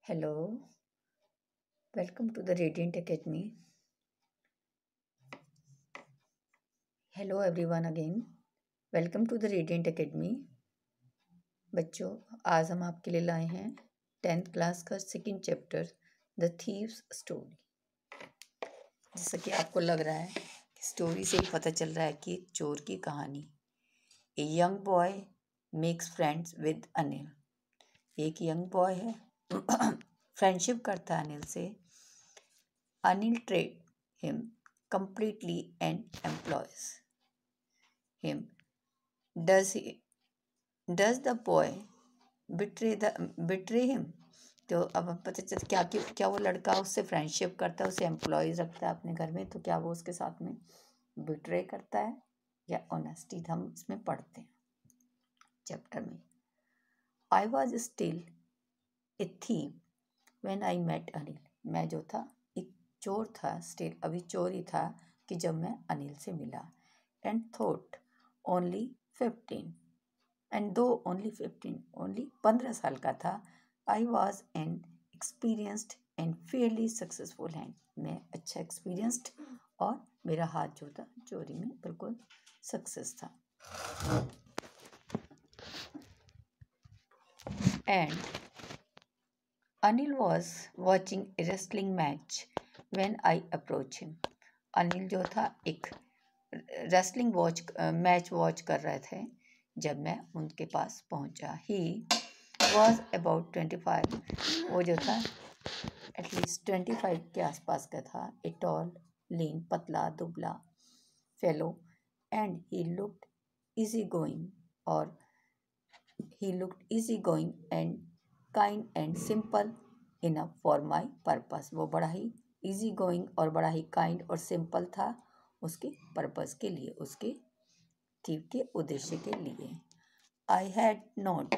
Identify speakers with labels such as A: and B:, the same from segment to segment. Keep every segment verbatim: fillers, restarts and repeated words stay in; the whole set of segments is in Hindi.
A: Hello, welcome to the Radiant Academy. Hello everyone again. Welcome to the Radiant Academy. बच्चों, आज हम आपके लिए लाए हैं टेंथ क्लास का second chapter the thieves story. जैसा कि आपको लग रहा है कि स्टोरी से ही पता चल रहा है कि एक चोर की कहानी। A young boy makes friends with Anil. एक यंग बॉय है फ्रेंडशिप करता है अनिल से। Anil trade him completely and employs him. Does he does the boy betray the betray him? तो अब पता चलता क्या कि क्या वो लड़का उससे फ्रेंडशिप करता है, उसे एम्प्लॉयज रखता है अपने घर में, तो क्या वो उसके साथ में बिट्रे करता है या ऑनेस्टी, हम इसमें पढ़ते हैं चैप्टर में। I was still a thief when I met Anil. मैं जो था एक चोर था, स्टिल अभी चोर ही था कि जब मैं अनिल से मिला। And thought only fifteen and though only fifteen only पंद्रह साल का था। I was an experienced and fairly successful hand. मैं अच्छा एक्सपीरियंस्ड और मेरा हाथ जो था चोरी में बिल्कुल सक्सेस था। And Anil was watching a wrestling match when I approach him. Anil जो था एक रेसलिंग वॉच मैच वॉच कर रहे थे जब मैं उनके पास पहुंचा। He was about twenty five. वो जो था एटलीस्ट ट्वेंटी फाइव के आसपास का था। ए टॉल लीन पतला दुबला fellow and he looked easy going और he looked easy going and kind and simple enough for my purpose. वो बड़ा ही इजी गोइंग और बड़ा ही काइंड और सिंपल था उसके पर्पस के लिए, उसके थीव के उद्देश्य के लिए। I had not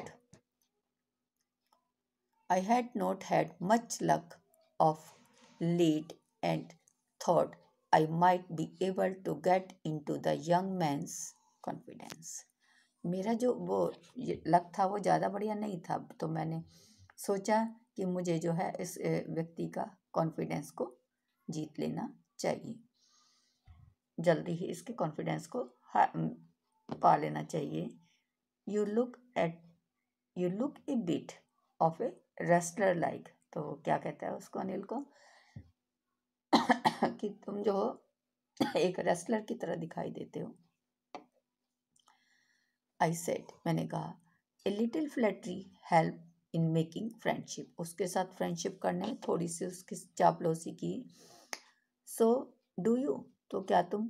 A: I had not had much luck of late and thought I might be able to get in to the young man's confidence. मेरा जो वो लक था वो ज़्यादा बढ़िया नहीं था, तो मैंने सोचा कि मुझे जो है इस व्यक्ति का कॉन्फिडेंस को जीत लेना चाहिए, जल्दी ही इसके कॉन्फिडेंस को पा लेना चाहिए। You look at you look a bit of a wrestler like. तो क्या कहता है उसको अनिल को कि तुम जो हो एक रेसलर की तरह दिखाई देते हो। आई सेड, मैंने कहा, a little flattery help in making friendship. उसके साथ फ्रेंडशिप करने में थोड़ी सी उसकी चापलूसी की। सो डू यू, तो क्या तुम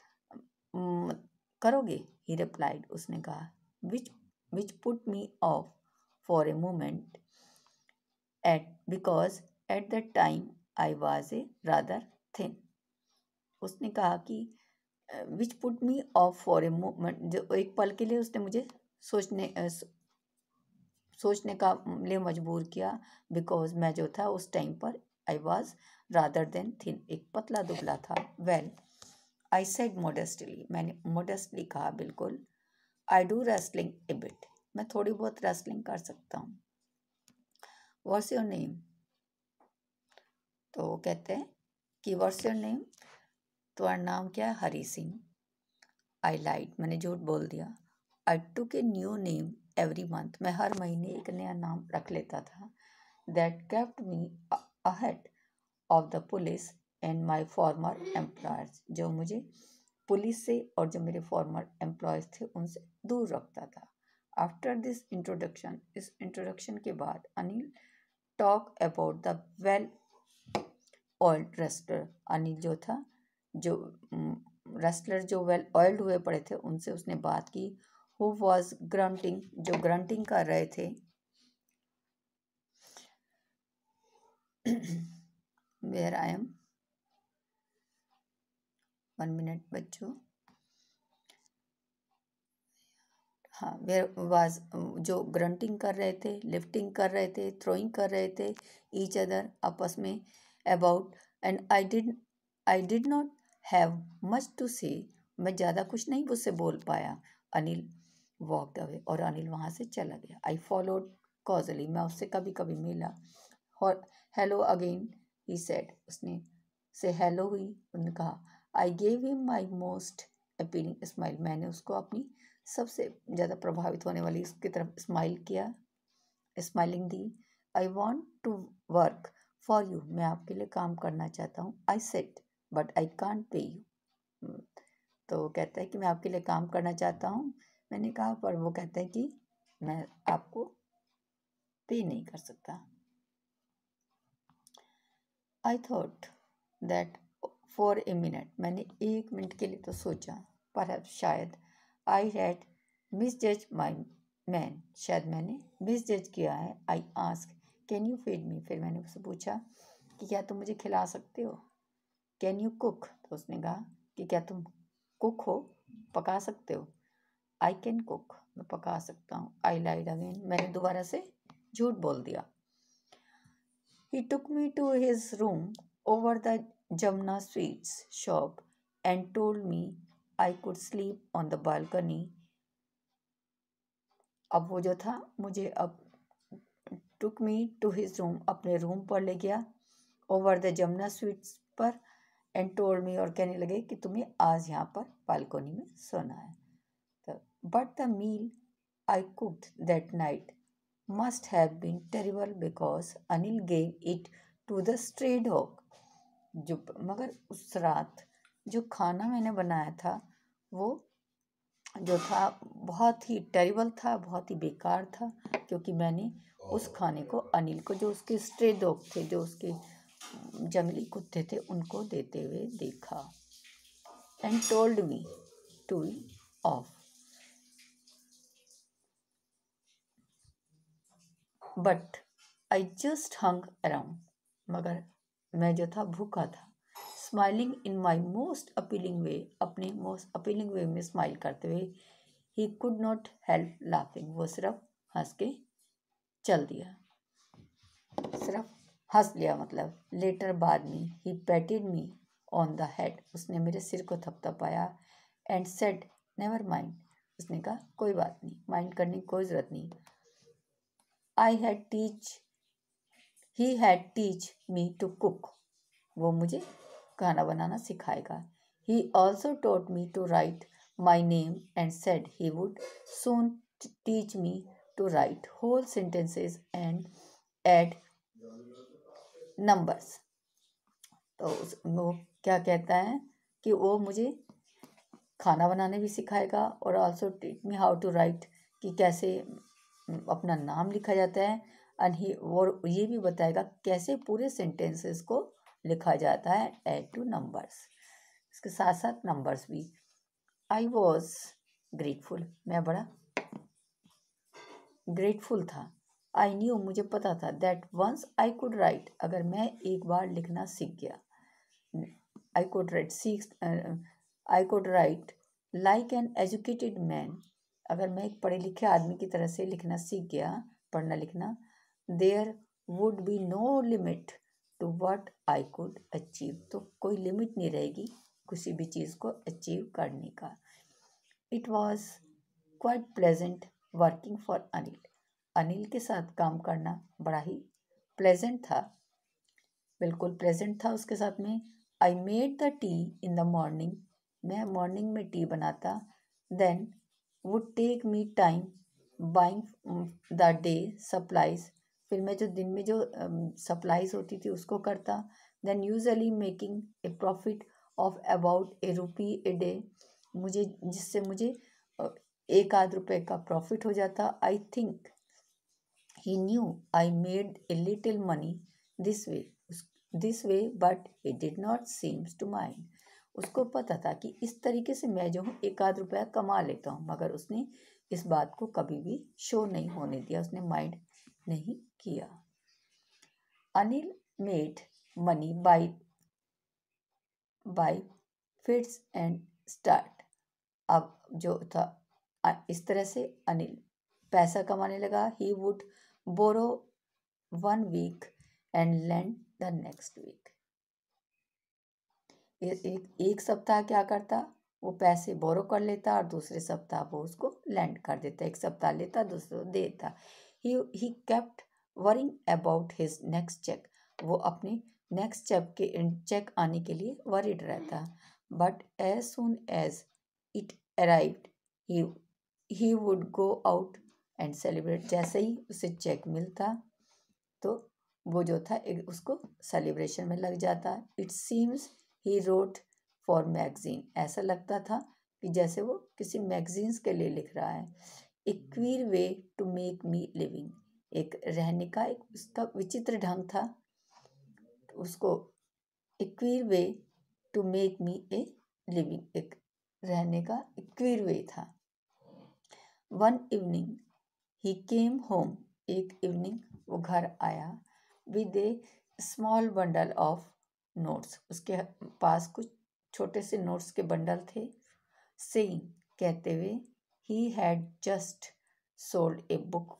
A: करोगे? ही रिप्लाइड, उसने कहा। Which which put me off for a moment at because at the time I was a rather thin. उसने कहा कि which put me off for a moment, जो एक पल के लिए उसने मुझे सोचने सोचने का लिए मजबूर किया। बिकॉज मैं जो था उस टाइम पर I was rather then thin, एक पतला दुबला था। वेल आई सेड मोडेस्टली, मैंने मोडेस्टली कहा, बिल्कुल। I do wrestling a bit, मैं थोड़ी बहुत रेसलिंग कर सकता हूँ। What's your name? तो वो कहते हैं कि व्हाट्स योर नेम, तुम्हारा नाम क्या है? हरी सिंह। आई लाइड, मैंने झूठ बोल दिया। I took a new name every month, मैं हर महीने एक नया नाम रख लेता था। That kept me ahead of the police and my former employers, जो मुझे पुलिस से और जो मेरे फॉर्मर एम्प्लॉयज थे उनसे दूर रखता था। आफ्टर दिस इंट्रोडक्शन, इस इंट्रोडक्शन के बाद Anil talk about the well oiled wrestler. Anil जो था, जो रेस्लर जो वेल ऑयल्ड हुए पड़े थे, उनसे उसने बात की। हु वॉज ग्रंटिंग, जो ग्रंटिंग कर रहे थे। Where I am, one minute बच्चों। हाँ, वेयर वाज, जो ग्रंटिंग कर रहे थे, लिफ्टिंग कर रहे थे, थ्रोइंग कर रहे थे ईच अदर आपस में about. And I did I did not have much to say, मैं ज़्यादा कुछ नहीं उससे बोल पाया। अनिल वॉकड अवे, और अनिल वहाँ से चला गया। आई फॉलोड कॉजली, मैं उससे कभी कभी मिला। हेलो अगेन ही सेड, उसने से हेलो हुई, उन्होंने कहा। I gave him my most appealing smile, मैंने उसको अपनी सबसे ज़्यादा प्रभावित होने वाली उसकी तरफ स्माइल किया, स्माइलिंग दी। I want to work for you, मैं आपके लिए काम करना चाहता हूँ। I said but I can't pay you, तो वो कहता है कि मैं आपके लिए काम करना चाहता हूँ, मैंने कहा, पर वो कहता है कि मैं आपको पे नहीं कर सकता। I thought that for a minute, मैंने एक मिनट के लिए तो सोचा, पर शायद आई हैड मिसजज माई मैन, शायद मैंने मिसजज किया है। I ask can you feed me, फिर मैंने उससे पूछा कि क्या तुम मुझे खिला सकते हो। कैन यू कुक, तो उसने कहा कि क्या तुम कुक हो, पका सकते हो। आई कैन कुक, मैं पका सकता हूँ। आई लाइड अगेन, मैंने दोबारा से झूठ बोल दिया। He took me to his room over the Jamna Sweets shop and told me I could sleep on the balcony. अब वो जो था मुझे अब took me to his room, अपने रूम पर ले गया, over the Jamna Sweets पर, and told me, और कहने लगे कि तुम्हें आज यहाँ पर बालकोनी में सोना है। तो but the meal I cooked that night must have been terrible because Anil gave it to the stray dog. जो मगर उस रात जो खाना मैंने बनाया था वो जो था बहुत ही टेरिबल था, बहुत ही बेकार था, क्योंकि मैंने उस खाने को अनिल को, जो उसके स्ट्रे डॉग थे, जो उसके जंगली कुत्ते थे, उनको देते हुए देखा। And told me to be off, but I just hung around, मगर मैं जो था भूखा था। Smiling in my most appealing way, अपने मोस्ट अपीलिंग वे में स्माइल करते हुए। He could not help laughing, वो सिर्फ हंस के चल दिया, सिर्फ हंस लिया मतलब। लेटर बाद में, he patted me on the head, उसने मेरे सिर को थपथपाया। एंड सेड नेवर माइंड, उसने कहा कोई बात नहीं, माइंड करने की कोई ज़रूरत नहीं। I had teach he had teach me to cook, वो मुझे खाना बनाना सिखाएगा। He also taught me to write my name and said he would soon teach me to write whole sentences and add numbers. तो उस वो क्या कहता है कि वो मुझे खाना बनाने भी सिखाएगा, और also teach me how to write, कि कैसे अपना नाम लिखा जाता है, एंड ही और ये भी बताएगा कैसे पूरे सेंटेंसेस को लिखा जाता है, एड टू नंबर्स, इसके साथ साथ नंबर्स भी। आई वॉज ग्रेटफुल, मैं बड़ा ग्रेटफुल था। आई न्यू, मुझे पता था, that once I could write, अगर मैं एक बार लिखना सीख गया, आई कुड राइट सीख I could write like an educated man, अगर मैं एक पढ़े लिखे आदमी की तरह से लिखना सीख गया, पढ़ना लिखना, there would be no limit to what I could achieve, तो कोई लिमिट नहीं रहेगी किसी भी चीज़ को अचीव करने का। It was quite pleasant working for Anil, Anil के साथ काम करना बड़ा ही प्लेजेंट था, बिल्कुल प्लेजेंट था उसके साथ में। I made the tea in the morning, मैं मॉर्निंग में टी बनाता। Then would take me time buying the day supplies, फिर मैं जो दिन में जो सप्लाईज um, होती थी उसको करता। Then usually making a profit of about a rupee a day, मुझे जिससे मुझे uh, एक आध रुपये का प्रॉफिट हो जाता। I think he knew I made a little money this way this way but it did not seems to mind, उसको पता था कि इस तरीके से मैं जो हूँ एक आध रुपया कमा लेता हूँ, मगर उसने इस बात को कभी भी शो नहीं होने दिया, उसने माइंड नहीं किया। Anil made money by by fits and start, अब जो था इस तरह से अनिल पैसा कमाने लगा। He would borrow one week and lend the next week, एक एक सप्ताह क्या करता, वो पैसे बोरो कर लेता और दूसरे सप्ताह वो उसको लैंड कर देता, एक सप्ताह लेता दूसरे देता। He he kept worrying about his next cheque, वो अपने नेक्स्ट चेक के चेक आने के लिए वरीड रहता। But as soon as it arrived he he would go out and celebrate, जैसे ही उसे चेक मिलता तो वो जो था एक उसको सेलिब्रेशन में लग जाता। It seems he wrote for magazine, ऐसा लगता था कि जैसे वो किसी मैगजीन्स के लिए लिख रहा है। A queer way to make me living, एक रहने का एक उसका विचित्र ढंग था। उसको a queer way to make me a living, एक रहने का एक क्वीर वे था। One evening he came home, एक इवनिंग वो घर आया। With a small bundle of notes, उसके पास कुछ छोटे से नोट्स के बंडल थे। सेइंग, कहते हुए, he had just sold a book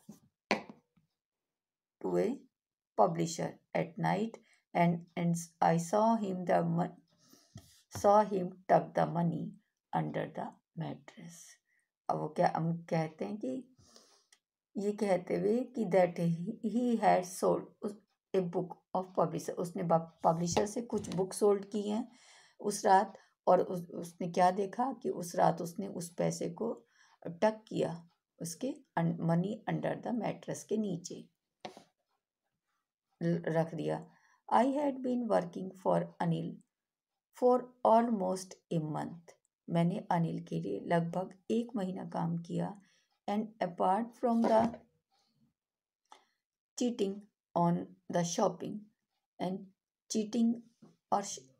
A: to a publisher at night, and, and I saw him the saw him tuck the money under the mattress। अब वो क्या हम कहते हैं कि ये कहते हुए कि that he had sold a book of publisher, उसने पब्लिशर से कुछ बुक सोल्ड की हैं उस रात, और उस, उसने क्या देखा कि उस रात उसने उस पैसे को टक किया उसके मनी अंडर द मैट्रेस के नीचे रख दिया। I had been working for Anil for almost a month, मैंने अनिल के लिए लगभग एक महीना काम किया। And apart from the cheating on the shopping and cheating और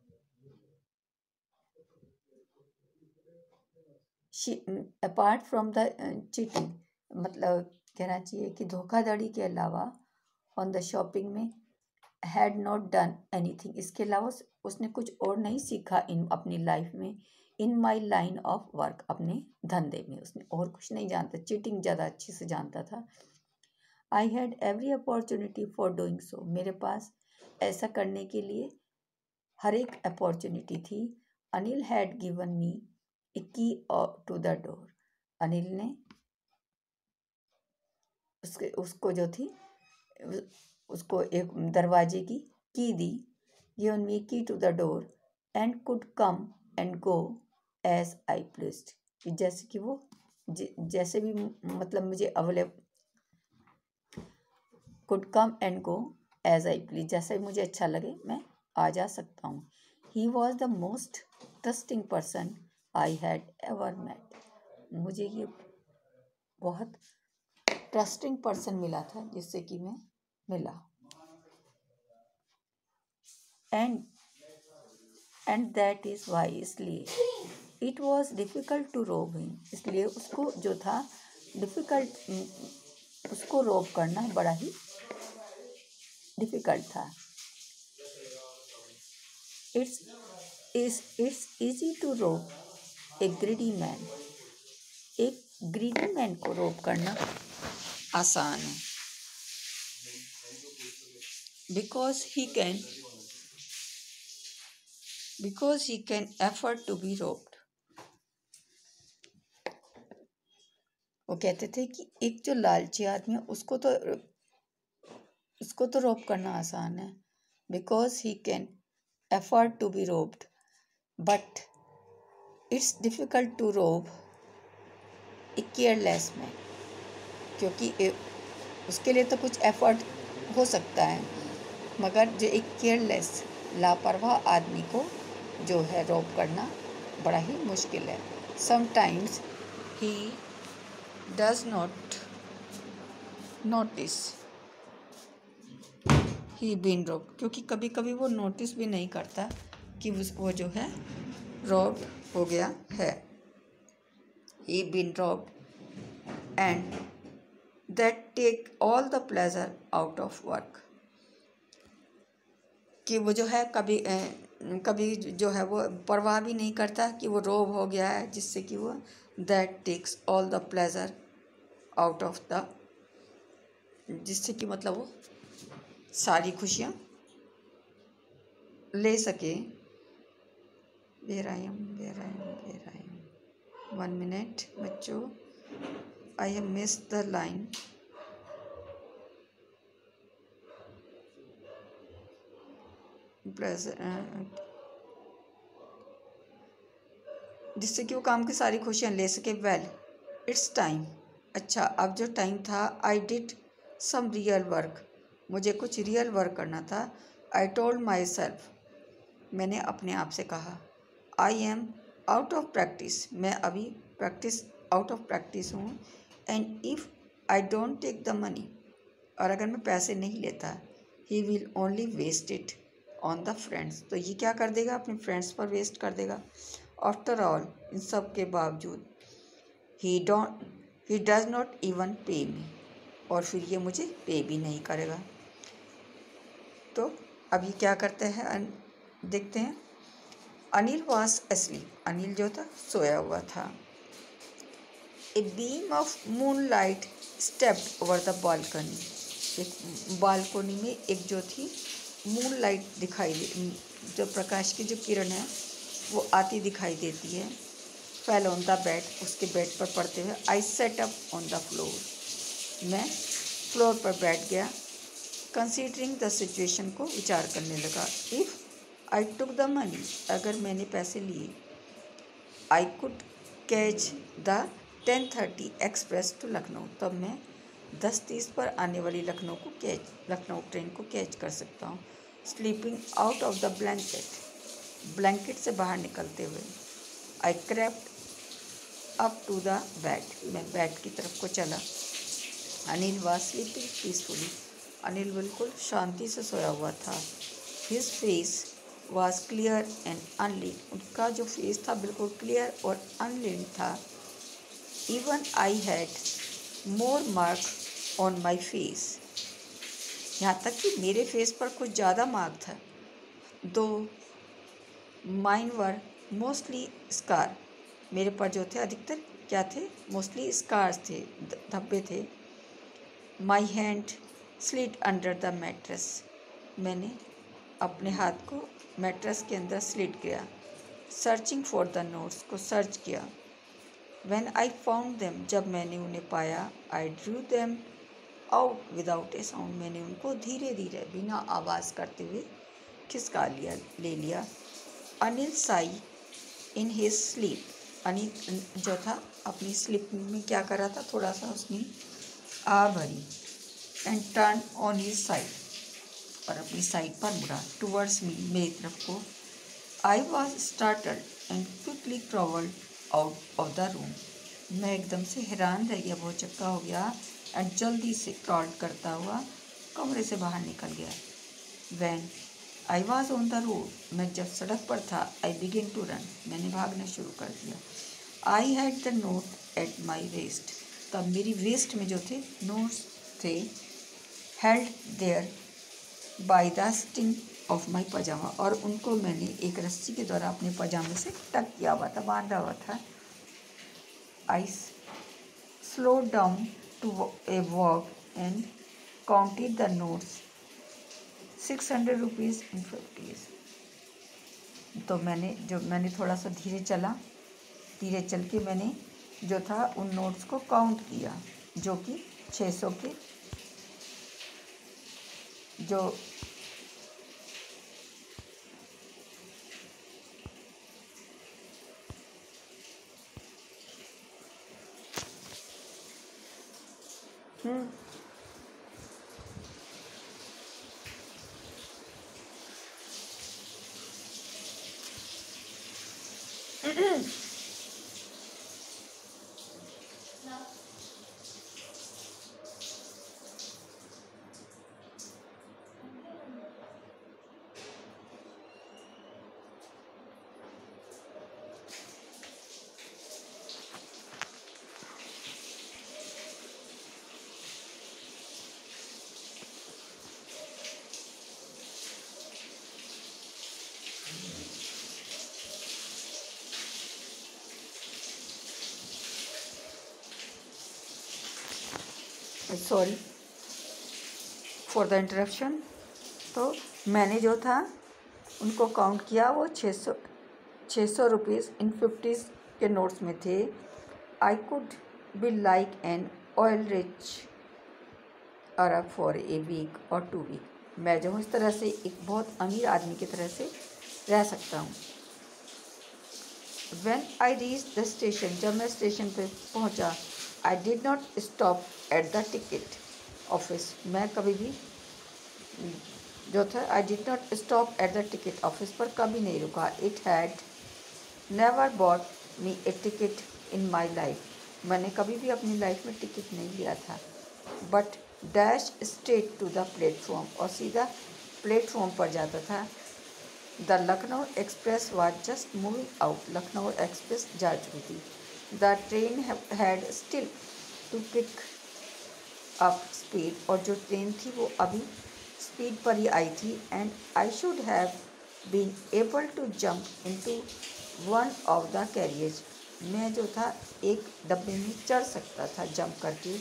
A: अपार्ट फ्रॉम द चीटिंग, मतलब कहना चाहिए कि धोखाधड़ी के अलावा ऑन द शॉपिंग में हैड नॉट डन एनीथिंग, इसके अलावा उसने कुछ और नहीं सीखा इन अपनी लाइफ में। In my line of work, अपने धंधे में उसने और कुछ नहीं जानता, चीटिंग ज़्यादा अच्छे से जानता था। I had every opportunity for doing so, मेरे पास ऐसा करने के लिए हर एक अपॉर्चुनिटी थी। Anil had given me a key to the door, Anil ने उसके उसको जो थी उसको एक दरवाजे की की दी। Given me key to the door and could come and go as I pleased, जैसे कि वो जैसे भी मतलब मुझे available, could come and go as I please, जैसे मुझे अच्छा लगे मैं आ जा सकता हूँ। He was the most trusting person I had ever met, मुझे ये बहुत ट्रस्टिंग पर्सन मिला था जिससे कि मैं मिला। And and that is why, इसलिए it was difficult to rob him, इसलिए उसको जो था डिफ़िकल्ट, उसको रोब करना बड़ा ही डिफ़िकल्ट था। It's is it's easy to rob a greedy man, एक ग्रीडी मैन को रोब करना आसान है। Because he can because he can afford to be robbed, वो कहते थे कि एक जो लालची आदमी है उसको तो उसको तो रोब करना आसान है। Because he can afford to be robbed but it's difficult to rob a careless man, क्योंकि उसके लिए तो कुछ एफर्ट हो सकता है, मगर जो एक केयरलेस लापरवाह आदमी को जो है रोब करना बड़ा ही मुश्किल है। Sometimes he does not notice he been rob, क्योंकि कभी कभी वो नोटिस भी नहीं करता कि वो जो है रोब हो गया है। He been rob and that take all the pleasure out of work, कि वो जो है कभी कभी जो है वो परवाह भी नहीं करता कि वो रोब हो गया है, जिससे कि वो that takes all the pleasure out of the, जिससे कि मतलब वो सारी खुशियाँ ले सके। Where I am where I am where I am one minute बच्चों, I have missed the line. Plus जिससे कि वो काम की सारी खुशियाँ ले सके। वेल इट्स टाइम, अच्छा अब जो टाइम था। I did some real work, मुझे कुछ रियल वर्क करना था। आई टोल्ड माई सेल्फ, मैंने अपने आप से कहा। I am out of practice, मैं अभी प्रैक्टिस आउट ऑफ प्रैक्टिस हूँ। And if I don't take the money, और अगर मैं पैसे नहीं लेता, he will only waste it on the friends, तो ये क्या कर देगा, अपने फ्रेंड्स पर वेस्ट कर देगा। आफ्टर ऑल, इन सब के बावजूद, he don't he does not even pay me, और फिर ये मुझे पे भी नहीं करेगा। तो अभी क्या करते हैं, देखते हैं। अनिल वॉज asleep, अनिल जो था सोया हुआ था। A beam of moon light stepped over the balcony, एक बालकनी में एक जो थी मून लाइट दिखाई दे, जो प्रकाश की जो किरण है वो आती दिखाई देती है। फेल ऑन द बेड, उसके बेड पर पड़ते हुए। I sat up on the floor, मैं फ्लोर पर बैठ गया। कंसीडरिंग द सिचुएशन, को विचार करने लगा। If I took the money, अगर मैंने पैसे लिए, I could catch the ten thirty express to Lucknow, तब मैं दस तीस पर आने वाली लखनऊ को कैच लखनऊ ट्रेन को कैच कर सकता हूँ। Sleeping out of the blanket, blanket से बाहर निकलते हुए। I crept up to the bed, मैं बेड की तरफ को चला। Anil was sleeping peacefully, Anil बिल्कुल शांति से सोया हुआ था। His face was clear and unlined, उनका जो फेस था बिल्कुल क्लियर और अनलिड था। Even I had more mark on my face, यहाँ तक कि मेरे फेस पर कुछ ज़्यादा मार्क था। दो माइन वर मोस्टली स्कार, मेरे पर जो थे अधिकतर क्या थे, मोस्टली स्कार्स थे, धब्बे थे। My hand slid under the mattress, मैंने अपने हाथ को मैट्रेस के अंदर स्लिट किया। सर्चिंग फॉर द नोट्स, को सर्च किया। व्हेन आई फाउंड देम, जब मैंने उन्हें पाया। I drew them out without a sound, मैंने उनको धीरे धीरे बिना आवाज़ करते हुए खिसका लिया ले लिया। Anil sighed in his sleep, Anil जो था अपनी स्लीप में क्या कर रहा था, थोड़ा सा उसने आ भरी। And turned on his side, और अपनी साइड पर मुड़ा। टूवर्ड्स मी, मेरी तरफ को। I was startled and quickly crawled out of the room, मैं एकदम से हैरान रह गया, बहुत चक्का हो गया। एंड जल्दी से क्रॉल करता हुआ कमरे से बाहर निकल गया। When I was on the road, मैं जब सड़क पर था। आई बिगिन टू रन, मैंने भागना शुरू कर दिया। I had the note at my waist, तब मेरी वेस्ट में जो थे नोट्स थे। Held there by the string of my pyjama, और उनको मैंने एक रस्सी के द्वारा अपने पजामे से टक किया हुआ था, बांधा हुआ था। I slow down to a walk and counted the notes, six hundred rupees in fifties, तो मैंने जो मैंने थोड़ा सा धीरे चला, धीरे चल के मैंने जो था उन नोट्स को काउंट किया, जो कि छः सौ के जो hmm sorry for the interruption. तो मैंने जो था उनको काउंट किया, वो छः सौ छः सौ रुपीज़ इन फिफ्टीज़ के नोट्स में थे। I could be like an oil rich Arab for a week और टू वीक, मैं जो हूँ इस तरह से एक बहुत अमीर आदमी की तरह से रह सकता हूँ। When I reached the station, जब मैं स्टेशन पे पहुँचा, I did not stop at the ticket office. मैं कभी भी जो था I did not stop at the ticket office पर कभी नहीं रुका. It had never bought me a ticket in my life. मैंने कभी भी अपनी लाइफ में टिकट नहीं लिया था. But dash straight to the platform, और सीधा प्लेटफॉर्म पर जाता था. The Lucknow express was just moving out. Lucknow express जा चुकी थी. The train had still to pick up speed, और जो ट्रेन थी वो अभी स्पीड पर ही आई थी. And I should have been able to jump into one of the carriers. मैं जो था एक डब्बे में चढ़ सकता था जंप करके.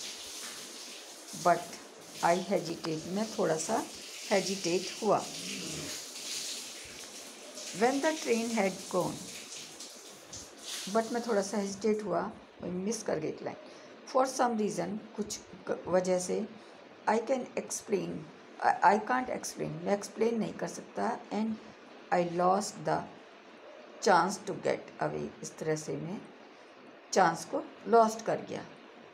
A: बट आई हेजिटेट, मैं थोड़ा सा हेजिटेट हुआ. When the train had gone, but मैं थोड़ा सा हेजिटेट हुआ, मिस कर गई लाइन. फॉर सम रीज़न, कुछ वजह से. I can explain, I can't explain, मैं एक्सप्लेन नहीं कर सकता. And I lost the chance to get away. इस तरह से मैं चांस को लॉस्ट कर गया.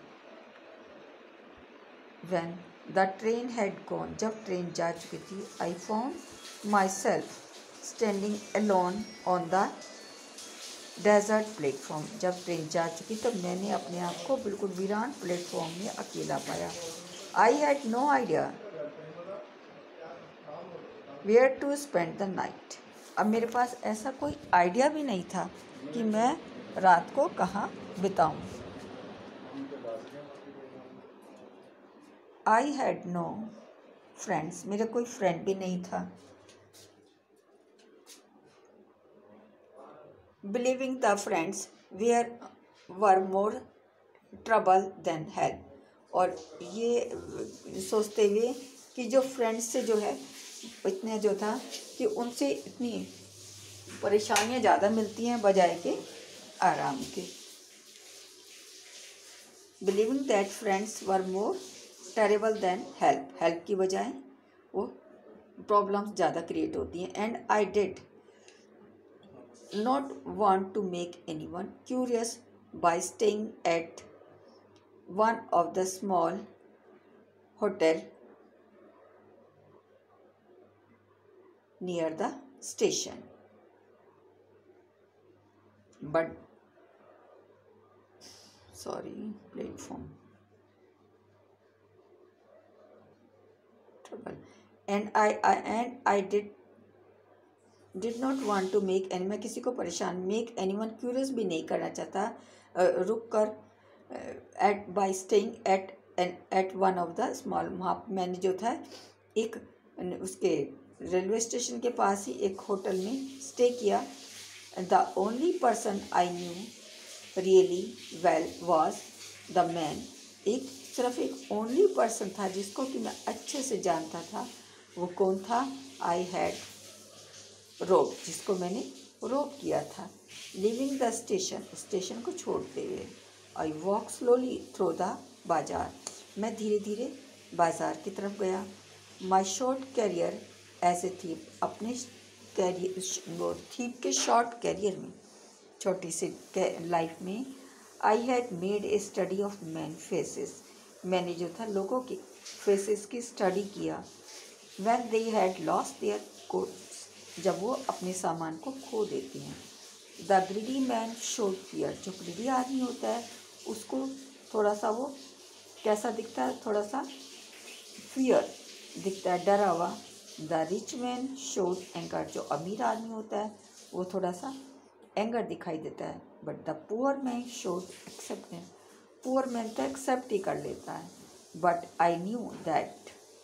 A: When the train had gone, जब ट्रेन जा चुकी थी, I found myself standing alone on the desert platform. जब ट्रेन जा चुकी तब मैंने अपने आप को बिल्कुल वीरान प्लेटफॉर्म में अकेला पाया. I had no idea where to spend the night. अब मेरे पास ऐसा कोई आइडिया भी नहीं था कि मैं रात को कहाँ बिताऊं. आई हैड नो फ्रेंड्स, मेरा कोई फ्रेंड भी नहीं था. Believing the friends where were more trouble than help. और ये सोचते हुए कि जो फ्रेंड्स से जो है इतने जो था कि उनसे इतनी परेशानियां ज़्यादा मिलती हैं बजाय के आराम के. Believing that friends were more terrible than help, help की बजाय वो प्रॉब्लम्स ज़्यादा क्रिएट होती हैं. And I did not want to make anyone curious by staying at one of the small hotel near the station. But sorry, platform trouble. And I, I and I did did not want to make any, मैं किसी को परेशान मेक एनी वन क्यूरियस भी नहीं करना चाहता. रुक कर at by staying at at one of the small, वहाँ मैंने जो था एक उसके रेलवे स्टेशन के पास ही एक होटल में स्टे किया. The only person I knew really well was the man. एक सिर्फ एक ओनली पर्सन था जिसको कि मैं अच्छे से जानता था. वो कौन था? आई हैड रोप, जिसको मैंने रोप किया था. लिविंग द स्टेशन, स्टेशन को छोड़ते हुए. I walk slowly through the bazaar, मैं धीरे धीरे बाजार की तरफ गया. My short career as a thief, अपने कैरियर वो थीप के शॉर्ट कैरियर में, छोटी सी लाइफ में. I had made a study of man faces, मैंने जो था लोगों के फेसेस की स्टडी किया. When they had lost their coats, जब वो अपने सामान को खो देते हैं. The greedy man showed fear, जो ग्रीडी आदमी होता है उसको थोड़ा सा वो कैसा दिखता है, थोड़ा सा फियर दिखता है, डरा हुआ. The rich man showed anger, जो अमीर आदमी होता है वो थोड़ा सा एंगर दिखाई देता है. But the poor man showed acceptance, poor man तो एक्सेप्ट ही कर लेता है. But I knew that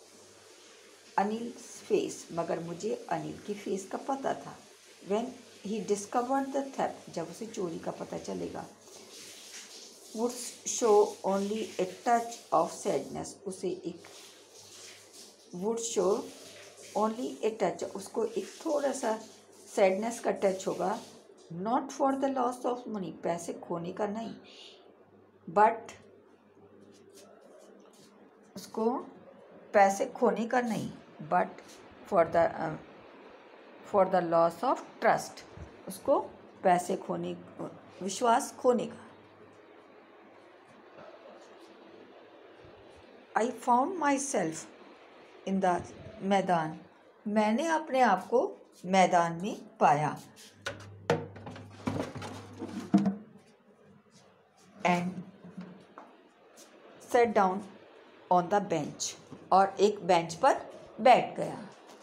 A: Anil face, मगर मुझे अनिल की फेस का पता था. When he discovered the theft, जब उसे चोरी का पता चलेगा. Would show only a touch of sadness, उसे एक would show only a touch, उसको एक थोड़ा सा सैडनेस का टच होगा. Not for the loss of money, पैसे खोने का नहीं, बट उसको पैसे खोने का नहीं, but for the for the loss of trust, उसको पैसे खोने, विश्वास खोने का। I found myself in the maidan, मैंने अपने आप को मैदान में पाया। And sat down on the bench, और एक बेंच पर बैठ गया।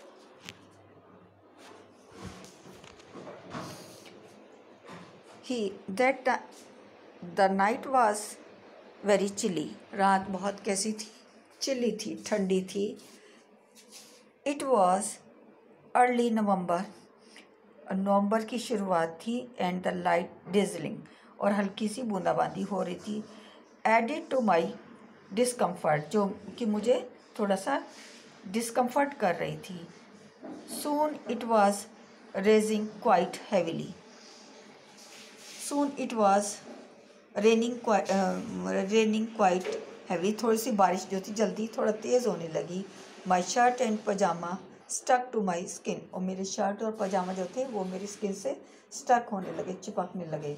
A: He that the night was very chilly, रात बहुत कैसी थी, चिली थी, ठंडी थी। इट वॉज अर्ली नवंबर, नवंबर की शुरुआत थी। एंड द लाइट डिजलिंग, और हल्की सी बूंदाबांदी हो रही थी। एडिड टू माई डिस्कम्फर्ट, जो कि मुझे थोड़ा सा डिस्कम्फर्ट कर रही थी। Soon it was raising quite heavily, soon it was raining raining quite heavy, थोड़ी सी बारिश जो थी जल्दी थोड़ा तेज़ होने लगी। My shirt and pyjama stuck to my skin, और मेरे शर्ट और पजामा जो थे वो मेरी स्किन से स्टक होने लगे, चिपकने लगे।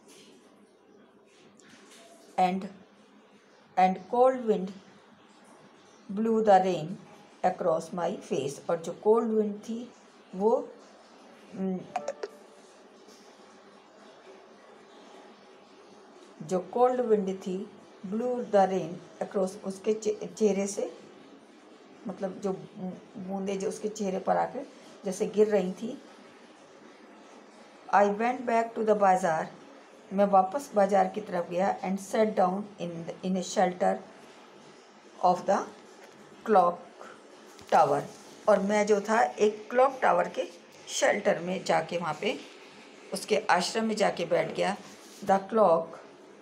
A: And and cold wind blew the rain across my face, और जो कोल्ड विंड थी वो जो कोल्ड विंड थी ब्लू द रेन अक्रॉस, उसके चेहरे से, मतलब जो बूंदे जो उसके चेहरे पर आकर जैसे गिर रही थी। I went back to the bazaar, मैं वापस बाज़ार की तरफ गया। And sat down in in a shelter of the clock tower, और मैं जो था एक क्लॉक टावर के शेल्टर में जाके, वहाँ पे उसके आश्रम में जाके बैठ गया। The clock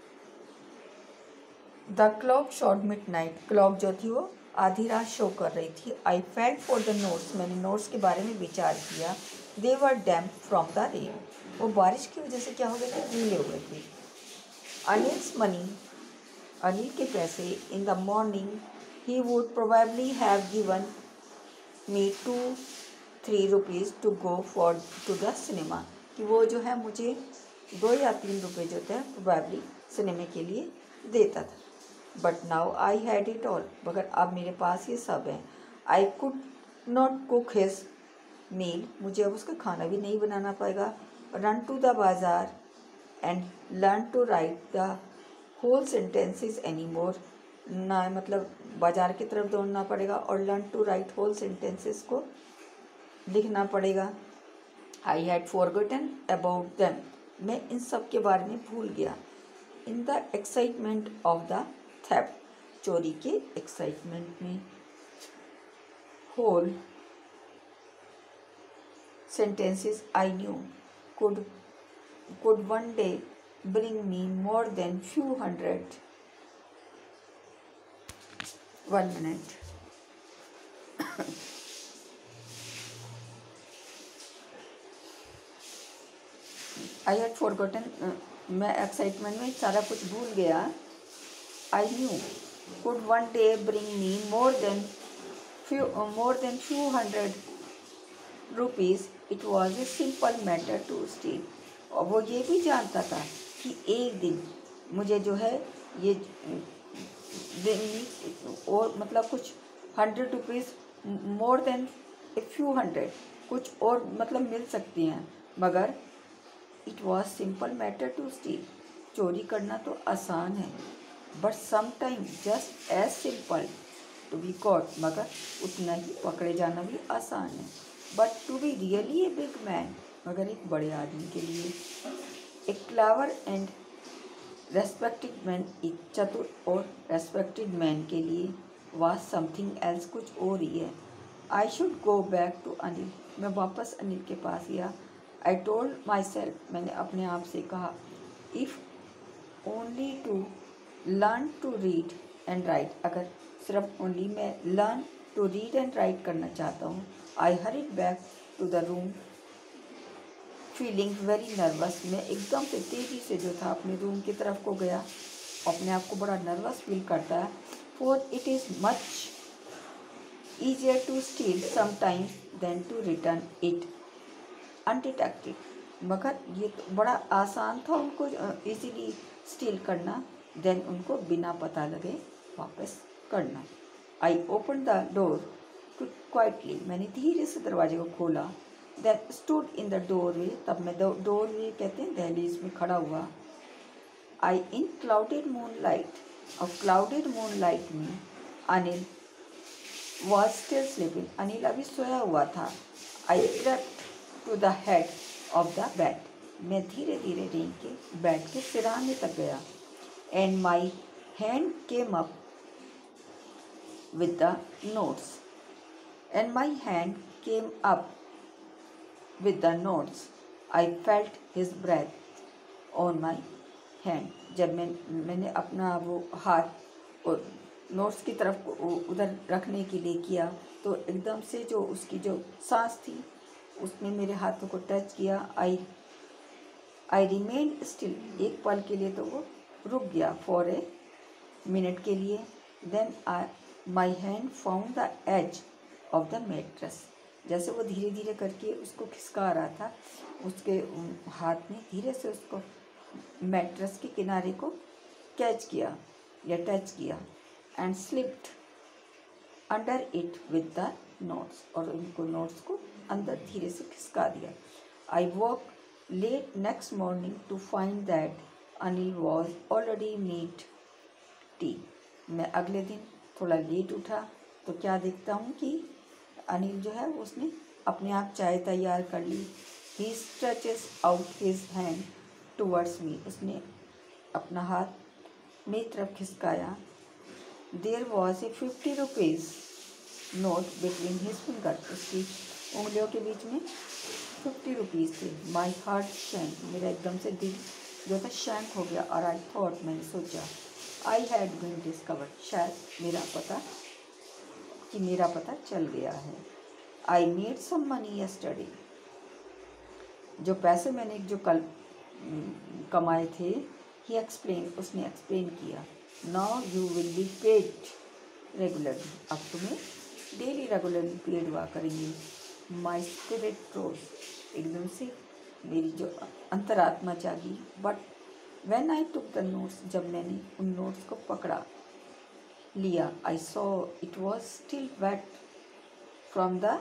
A: the clock shot midnight, clock जो थी वो आधी रात शो कर रही थी। I felt for the notes, मैंने नोट्स के बारे में विचार किया। They were damp from the rain, वो बारिश की वजह से क्या हो गए थे, गीले हो गए थे। अनिल्स मनी, अनिल के पैसे। In the morning he would probably have given me two three rupees to go for to the cinema, कि वो जो है मुझे दो या तीन रुपये जो थे प्रोबेबली सिनेमा के लिए देता था। But now I had it all, मगर अब मेरे पास ये सब है। I could not cook his meal, मुझे अब उसका खाना भी नहीं बनाना पड़ेगा। Run to the bazaar and learn to write the whole sentences any more, ना मतलब बाज़ार की तरफ दौड़ना पड़ेगा और learn to write whole sentences को लिखना पड़ेगा। I had forgotten about them, मैं इन सब के बारे में भूल गया। In the excitement of the theft, चोरी के एक्साइटमेंट में। Whole sentences I knew could could one day bring me more than few hundred. One minute. I had forgotten. uh, मैं एक्साइटमेंट में सारा कुछ भूल गया। I knew could one day bring me more than few uh, more than few hundred rupees. It was a simple matter to steal. और वो ये भी जानता था कि एक दिन मुझे जो है ये और मतलब कुछ hundred rupees more than a few hundred कुछ और मतलब मिल सकती हैं, मगर it was simple matter to steal, चोरी करना तो आसान है, but sometime just as simple to be caught, मगर उतना ही पकड़े जाना भी आसान है। But to be really a big man, मगर एक बड़े आदमी के लिए, a clever and respected man, एक चतुर और रेस्पेक्टेड मैन के लिए वाज समथिंग एल्स, कुछ और ही है। I should go back to Anil, मैं वापस अनिल के पास गया। आई टोल्ड माई सेल्फ, मैंने अपने आप से कहा, if only to learn to read and write, अगर सिर्फ ओनली मैं learn to read and write करना चाहता हूँ। I hurried back to the room feeling very nervous, मैं एकदम से तेज़ी से जो था अपने रूम की तरफ को गया, अपने आप को बड़ा नर्वस फील करता है। For it is much easier to steal sometimes than to return it undetected. मगर ये तो बड़ा आसान था उनको इजीली स्टील करना देन उनको बिना पता लगे वापस करना. I open the door to quietly, मैंने धीरे से दरवाजे को खोला. Then stood in the doorway, तब मैं डोरवे कहते हैं दहलीज में खड़ा हुआ. I in clouded moonlight, और क्लाउडेड मून लाइट में Anil was still sleeping, Anil अभी सोया हुआ था. I crept to the head of the bed, मैं धीरे धीरे रेंग के बेड के सिरहाने तक गया. And my hand came up with the notes, and my hand came up with the notes. I felt his breath on my hand, जब मैं मैंने अपना वो हाथ और नोट्स की तरफ उधर रखने के लिए किया तो एकदम से जो उसकी जो सांस थी उसने मेरे हाथों को टच किया. आई आई रिमेन्ड स्टिल, एक पल के लिए तो वो रुक गया, फॉर ए मिनट के लिए. Then I my hand found the edge of the mattress, जैसे वो धीरे धीरे करके उसको खिसका रहा था, उसके हाथ ने धीरे से उसको मैट्रेस के किनारे को कैच किया या टच किया. And slipped under it with the notes, और उनको नोट्स को अंदर धीरे से खिसका दिया. I walk late next morning to find that Anil was already made tea. मैं अगले दिन थोड़ा लेट उठा तो क्या देखता हूँ कि अनिल जो है उसने अपने आप चाय तैयार कर ली. He stretches out his hand towards me, उसने अपना हाथ मेरी तरफ खिसकाया. There was a fifty rupees note between his finger, उसकी उंगलियों के बीच में फिफ्टी रुपीज़ थे. माई हार्ट शैंक, मेरा एकदम से दिल जो था शैंक हो गया. और आई थॉट, मैंने सोचा, आई हैड बीन डिस्कवर्ड, शायद मेरा पता कि मेरा पता चल गया है. I made some money yesterday, जो पैसे मैंने जो कल कमाए थे. ही एक्सप्लेन, उसने एक्सप्लेन किया. Now you will be paid regularly, अब तुम्हें डेली रेगुलरली पेड हुआ करेंगे. माई स्पिरिट रोज, एकदम से मेरी जो अंतरात्मा जागी. But when I took the notes, जब मैंने उन नोट्स को पकड़ा लिया, I saw it was still wet from the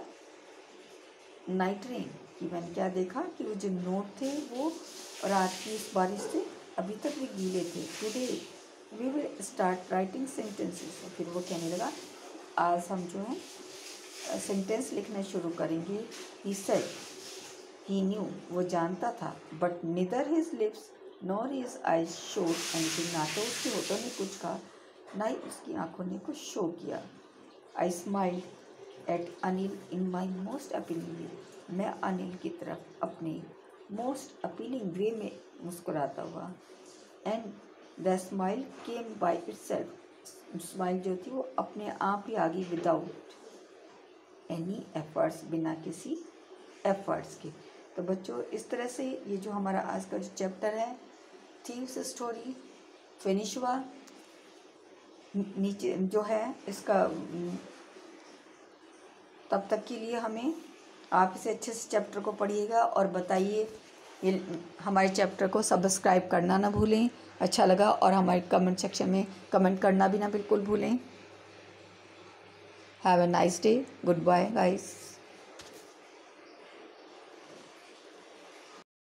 A: night rain, कि मैंने क्या देखा कि वो जो नोट थे वो रात की इस बारिश से अभी तक भी गीले थे. Today we will start writing sentences, फिर वो कहने लगा आज हम जो है सेंटेंस लिखना शुरू करेंगे. ही सेड, ही न्यू, वो जानता था. But neither his lips nor his eyes showed anything, ना तो उसके होठों ने कुछ कहा ना ही उसकी आंखों ने कुछ शो किया. I smiled at Anil in my most appealing way, मैं अनिल की तरफ अपने मोस्ट अपीलिंग वे में मुस्कुराता हुआ. And the smile came by itself, smile जो थी वो अपने आप ही आ गई विदाउट एनी एफर्ट्स, बिना किसी एफर्ट्स के. तो बच्चों इस तरह से ये जो हमारा आज का जो चैप्टर है थीव्स स्टोरी फिनिश हुआ. नीचे जो है इसका तब तक के लिए हमें आप इसे अच्छे से चैप्टर को पढ़िएगा और बताइए. ये हमारे चैप्टर को सब्सक्राइब करना ना भूलें, अच्छा लगा, और हमारे कमेंट सेक्शन में कमेंट करना भी ना बिल्कुल भूलें. Have a nice day, goodbye guys.